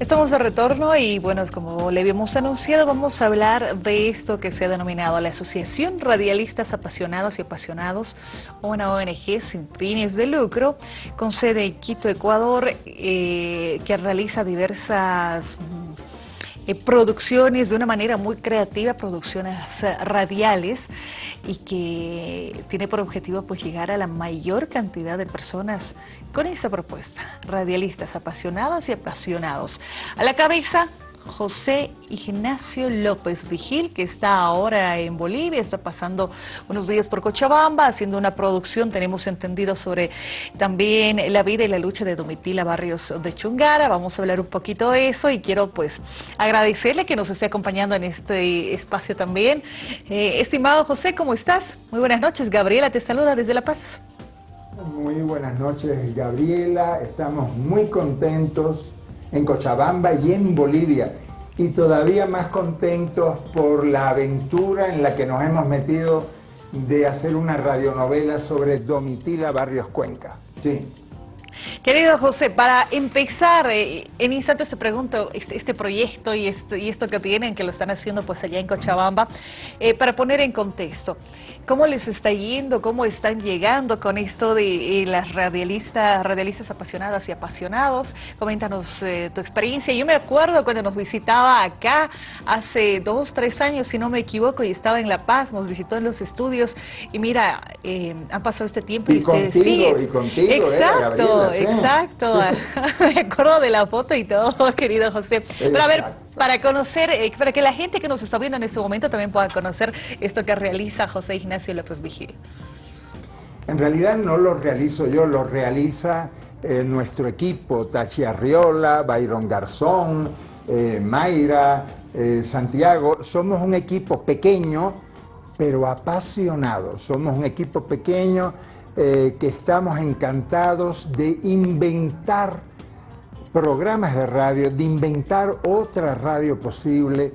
Estamos de retorno y bueno, como le habíamos anunciado, vamos a hablar de esto que se ha denominado la Asociación Radialistas Apasionadas y Apasionados, una ONG sin fines de lucro, con sede en Quito, Ecuador, que realiza diversas producciones de una manera muy creativa, producciones radiales, y que tiene por objetivo pues llegar a la mayor cantidad de personas con esta propuesta, radialistas apasionados y apasionados. A la cabeza, José Ignacio López Vigil, que está ahora en Bolivia, está pasando unos días por Cochabamba, haciendo una producción, tenemos entendido, sobre también la vida y la lucha de Domitila Barrios de Chungara. Vamos a hablar un poquito de eso y quiero pues agradecerle que nos esté acompañando en este espacio también. Estimado José, ¿cómo estás? Muy buenas noches, Gabriela te saluda desde La Paz. Muy buenas noches, Gabriela, estamos muy contentos en Cochabamba y en Bolivia, y todavía más contentos por la aventura en la que nos hemos metido de hacer una radionovela sobre Domitila Barrios Cuenca. Sí. Querido José, para empezar, en instantes te pregunto este proyecto y esto que tienen, que lo están haciendo pues allá en Cochabamba, para poner en contexto, ¿cómo les está yendo? ¿Cómo están llegando con esto de las radialistas apasionadas y apasionados? Coméntanos tu experiencia. Yo me acuerdo cuando nos visitaba acá hace 2, 3 años, si no me equivoco, y estaba en La Paz, nos visitó en los estudios, y mira, han pasado este tiempo y ustedes siguen. Y contigo, exacto, Gabriela, sí. Exacto. Me acuerdo de la foto y todo, querido José. Pero a ver, para conocer, para que la gente que nos está viendo en este momento también pueda conocer esto que realiza José Ignacio López Vigil. En realidad no lo realizo yo, lo realiza nuestro equipo, Tachi Arriola, Byron Garzón, Mayra, Santiago. Somos un equipo pequeño, pero apasionado. Somos un equipo pequeño que estamos encantados de inventar programas de radio, de inventar otra radio posible,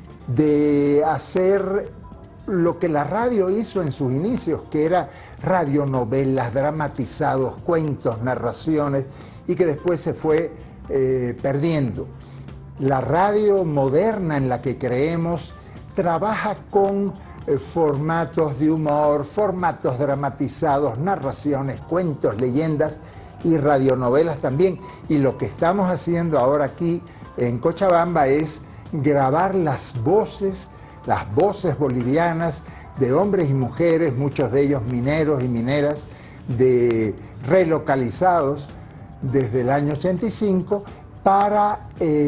de hacer lo que la radio hizo en sus inicios, que era radionovelas, dramatizados, cuentos, narraciones, y que después se fue perdiendo. La radio moderna en la que creemos trabaja con formatos de humor, formatos dramatizados, narraciones, cuentos, leyendas y radionovelas también. Y lo que estamos haciendo ahora aquí en Cochabamba es grabar las voces bolivianas de hombres y mujeres, muchos de ellos mineros y mineras, relocalizados desde el año 85, para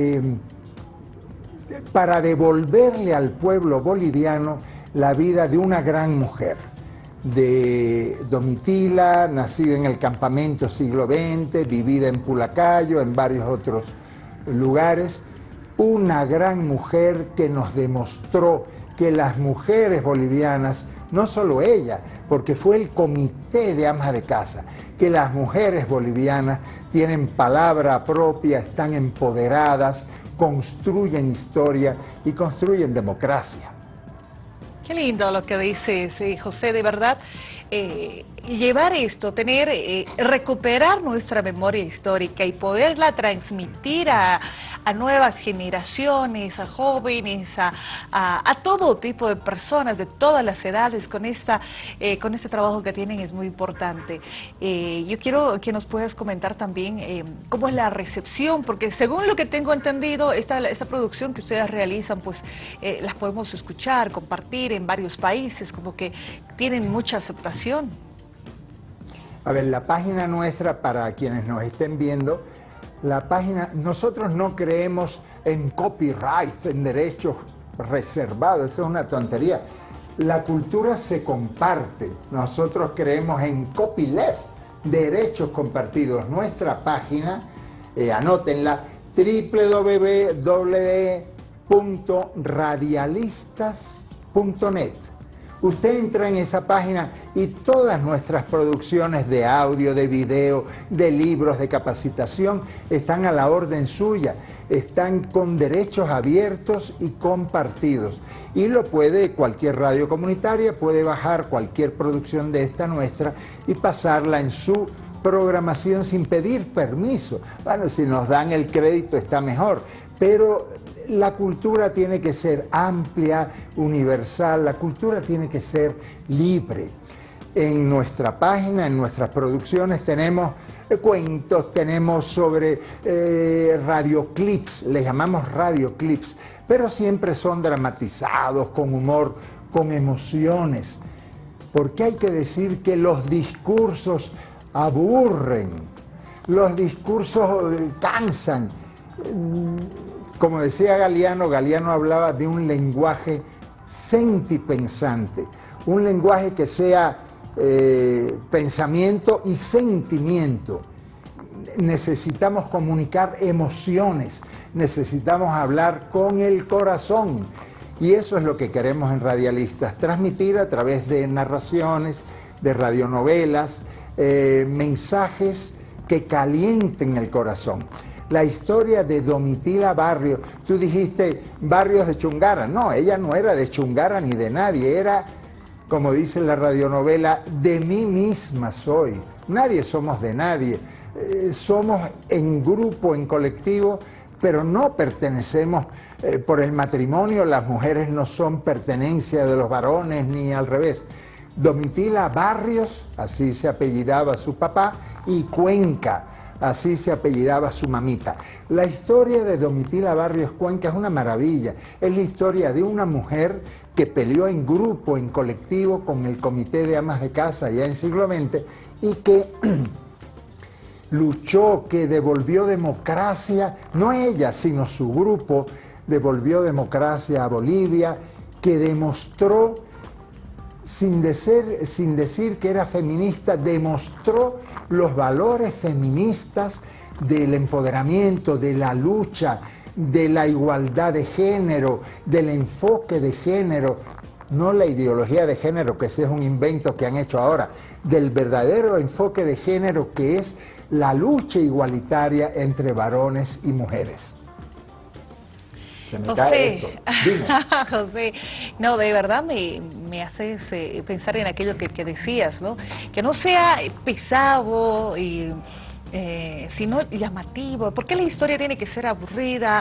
devolverle al pueblo boliviano la vida de una gran mujer, de Domitila, nacida en el campamento siglo XX, vivida en Pulacayo, en varios otros lugares. Una gran mujer que nos demostró que las mujeres bolivianas, no solo ella, porque fue el comité de amas de casa, que las mujeres bolivianas tienen palabra propia, están empoderadas, construyen historia y construyen democracia. Qué lindo lo que dices, José, de verdad. Llevar esto, recuperar nuestra memoria histórica y poderla transmitir a nuevas generaciones, a jóvenes, a todo tipo de personas de todas las edades, con este trabajo que tienen, es muy importante. Yo quiero que nos puedas comentar también cómo es la recepción, porque según lo que tengo entendido, esta producción que ustedes realizan, pues las podemos escuchar, compartir en varios países, como que tienen mucha aceptación. A ver, la página nuestra, para quienes nos estén viendo, la página, nosotros no creemos en copyright, en derechos reservados, eso es una tontería. La cultura se comparte, nosotros creemos en copyleft, derechos compartidos. Nuestra página, anótenla, www.radialistas.net. Usted entra en esa página y todas nuestras producciones de audio, de video, de libros, de capacitación están a la orden suya, están con derechos abiertos y compartidos. Y cualquier radio comunitaria puede bajar cualquier producción de esta nuestra y pasarla en su programación sin pedir permiso. Bueno, si nos dan el crédito está mejor, pero la cultura tiene que ser amplia, universal, la cultura tiene que ser libre. En nuestra página, en nuestras producciones tenemos cuentos, tenemos sobre radioclips, les llamamos radioclips, pero siempre son dramatizados, con humor, con emociones. Porque hay que decir que los discursos aburren, los discursos cansan. Como decía Galeano, Galeano hablaba de un lenguaje sentipensante, un lenguaje que sea pensamiento y sentimiento. Necesitamos comunicar emociones, necesitamos hablar con el corazón. Y eso es lo que queremos en Radialistas, transmitir a través de narraciones, de radionovelas, mensajes que calienten el corazón. La historia de Domitila Barrios, tú dijiste Barrios de Chungara, no, ella no era de Chungara ni de nadie, era, como dice la radionovela, de mí misma soy. Nadie somos de nadie, somos en grupo, en colectivo, pero no pertenecemos por el matrimonio, las mujeres no son pertenencia de los varones ni al revés. Domitila Barrios, así se apellidaba su papá, y Cuenca, así se apellidaba su mamita. La historia de Domitila Barrios Cuenca es una maravilla, es la historia de una mujer que peleó en grupo, en colectivo, con el Comité de Amas de Casa ya en el siglo XX y que luchó, que devolvió democracia, no ella, sino su grupo, devolvió democracia a Bolivia, que demostró, sin decir que era feminista, demostró los valores feministas del empoderamiento, de la lucha, de la igualdad de género, del enfoque de género, no la ideología de género, que ese es un invento que han hecho ahora, del verdadero enfoque de género que es la lucha igualitaria entre varones y mujeres. José, José, no, de verdad me haces pensar en aquello que decías, ¿no? Que no sea pesado y sino llamativo. ¿Por qué la historia tiene que ser aburrida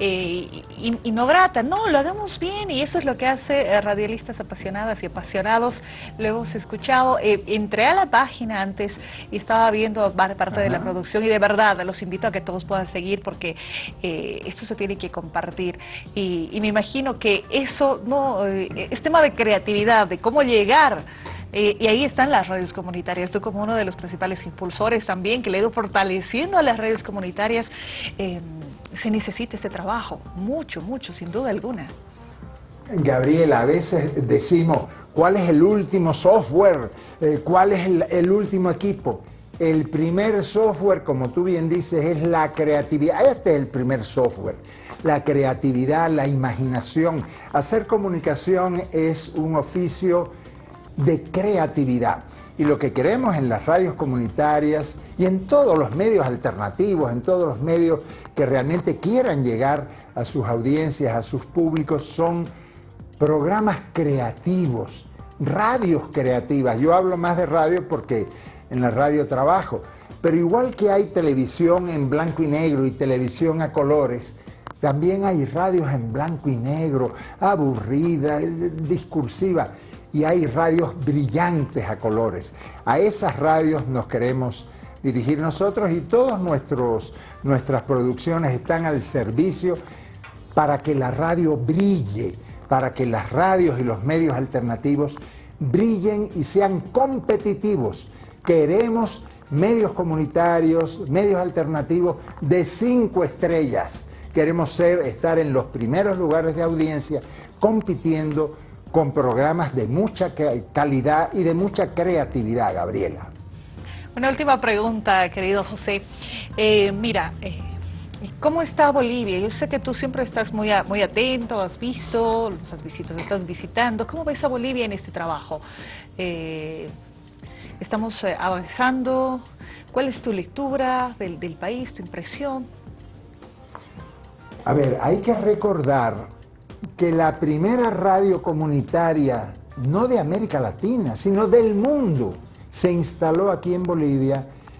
y no grata? No, lo hagamos bien y eso es lo que hace Radialistas Apasionadas y Apasionados. Lo hemos escuchado. Entré a la página antes y estaba viendo parte de la producción y de verdad los invito a que todos puedan seguir porque esto se tiene que compartir y me imagino que eso no es tema de creatividad, de cómo llegar. Y ahí están las redes comunitarias. Tú como uno de los principales impulsores también, que le he ido fortaleciendo a las redes comunitarias, se necesita este trabajo, mucho, mucho, sin duda alguna. Gabriela, a veces decimos, ¿cuál es el último software? ¿Cuál es el último equipo? El primer software, como tú bien dices, es la creatividad. Este es el primer software. La creatividad, la imaginación. Hacer comunicación es un oficio de creatividad y lo que queremos en las radios comunitarias y en todos los medios alternativos, en todos los medios que realmente quieran llegar a sus audiencias, a sus públicos, son programas creativos, radios creativas. Yo hablo más de radio porque en la radio trabajo, pero igual que hay televisión en blanco y negro y televisión a colores, también hay radios en blanco y negro, aburrida, discursiva. Y hay radios brillantes a colores. A esas radios nos queremos dirigir nosotros y todas nuestras producciones están al servicio para que la radio brille, para que las radios y los medios alternativos brillen y sean competitivos. Queremos medios comunitarios, medios alternativos de 5 estrellas. Queremos estar en los primeros lugares de audiencia compitiendo con programas de mucha calidad y de mucha creatividad, Gabriela. Una última pregunta, querido José. Mira, ¿cómo está Bolivia? Yo sé que tú siempre estás muy atento, has visto, los has visitado, estás visitando. ¿Cómo ves a Bolivia en este trabajo? ¿Estamos avanzando? ¿Cuál es tu lectura del país, tu impresión? A ver, hay que recordar que la primera radio comunitaria, no de América Latina, sino del mundo, se instaló aquí en Bolivia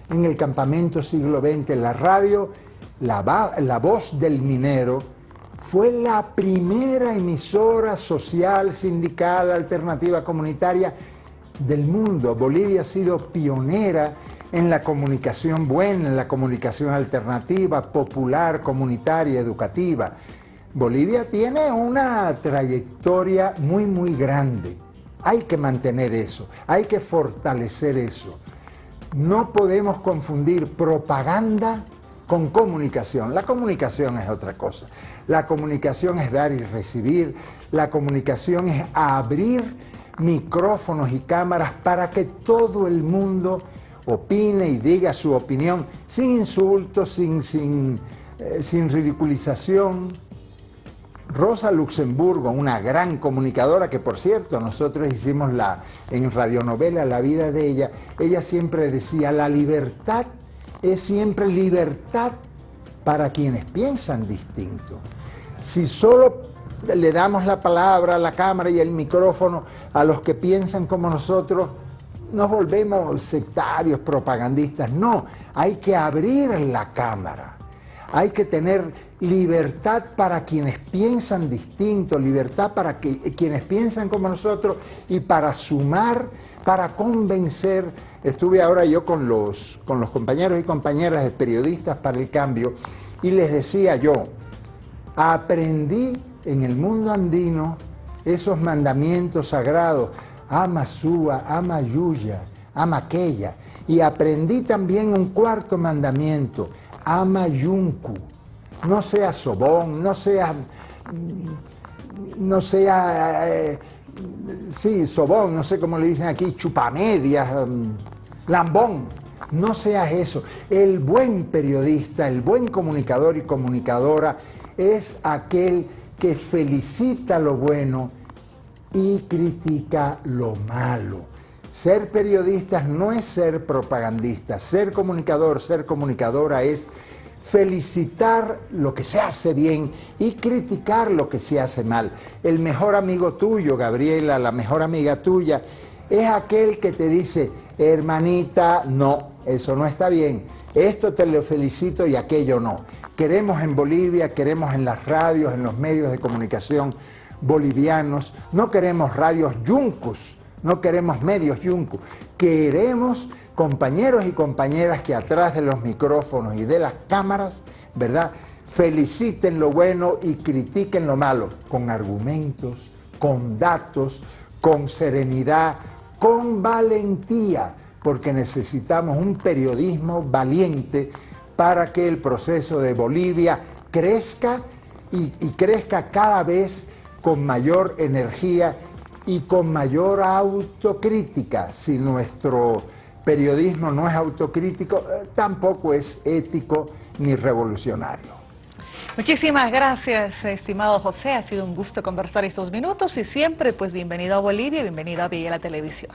en el campamento siglo XX. La radio, la voz del minero, fue la primera emisora social, sindical, alternativa, comunitaria del mundo. Bolivia ha sido pionera en la comunicación buena, en la comunicación alternativa, popular, comunitaria, educativa. Bolivia tiene una trayectoria muy, muy grande. Hay que mantener eso, hay que fortalecer eso. No podemos confundir propaganda con comunicación. La comunicación es otra cosa. La comunicación es dar y recibir. La comunicación es abrir micrófonos y cámaras para que todo el mundo opine y diga su opinión sin insultos, sin ridiculización. Rosa Luxemburgo, una gran comunicadora que, por cierto, nosotros hicimos en radionovela La vida de ella, ella siempre decía: la libertad es siempre libertad para quienes piensan distinto. Si solo le damos la palabra, la cámara y el micrófono a los que piensan como nosotros, nos volvemos sectarios, propagandistas. No, hay que abrir la cámara. Hay que tener libertad para quienes piensan distinto, libertad para quienes piensan como nosotros y para sumar, para convencer. Estuve ahora yo con los compañeros y compañeras de Periodistas para el Cambio y les decía yo, aprendí en el mundo andino esos mandamientos sagrados, ama Sua, ama Yuya, ama aquella, y aprendí también un cuarto mandamiento, ama Yuncu, no sea sobón, no sea sobón, no sé cómo le dicen aquí, chupamedias, lambón, no seas eso. El buen periodista, el buen comunicador y comunicadora es aquel que felicita lo bueno y critica lo malo. Ser periodistas no es ser propagandistas, ser comunicador, ser comunicadora es felicitar lo que se hace bien y criticar lo que se hace mal. El mejor amigo tuyo, Gabriela, la mejor amiga tuya, es aquel que te dice, hermanita, no, eso no está bien, esto te lo felicito y aquello no. Queremos en Bolivia, queremos en las radios, en los medios de comunicación bolivianos, no queremos radios yuncus, no queremos medios yuncus, queremos compañeros y compañeras que atrás de los micrófonos y de las cámaras, ¿verdad?, feliciten lo bueno y critiquen lo malo, con argumentos, con datos, con serenidad, con valentía, porque necesitamos un periodismo valiente para que el proceso de Bolivia crezca y crezca cada vez con mayor energía y con mayor autocrítica. Si nuestro periodismo no es autocrítico, tampoco es ético ni revolucionario. Muchísimas gracias, estimado José. Ha sido un gusto conversar estos minutos y siempre, pues, bienvenido a Bolivia, bienvenido a Villa la Televisión.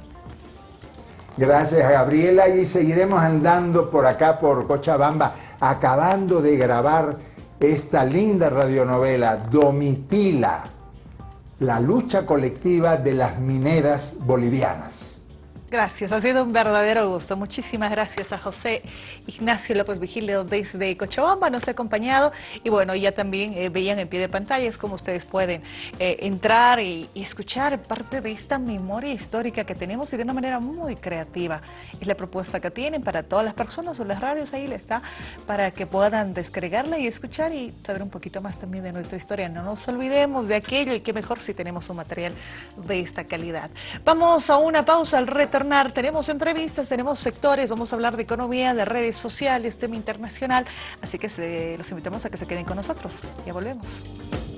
Gracias, Gabriela, y seguiremos andando por acá, por Cochabamba, acabando de grabar esta linda radionovela, Domitila, la lucha colectiva de las mineras bolivianas. Gracias, ha sido un verdadero gusto. Muchísimas gracias a José Ignacio López Vigilio desde Cochabamba, nos ha acompañado. Y bueno, ya también veían en pie de pantalla, es como ustedes pueden entrar y escuchar parte de esta memoria histórica que tenemos y de una manera muy creativa. Es la propuesta que tienen para todas las personas o las radios, ahí está, para que puedan descargarla y escuchar y saber un poquito más también de nuestra historia. No nos olvidemos de aquello y qué mejor si tenemos un material de esta calidad. Vamos a una pausa, al retornar tenemos entrevistas, tenemos sectores, vamos a hablar de economía, de redes sociales, tema internacional, así que los invitamos a que se queden con nosotros. Ya volvemos.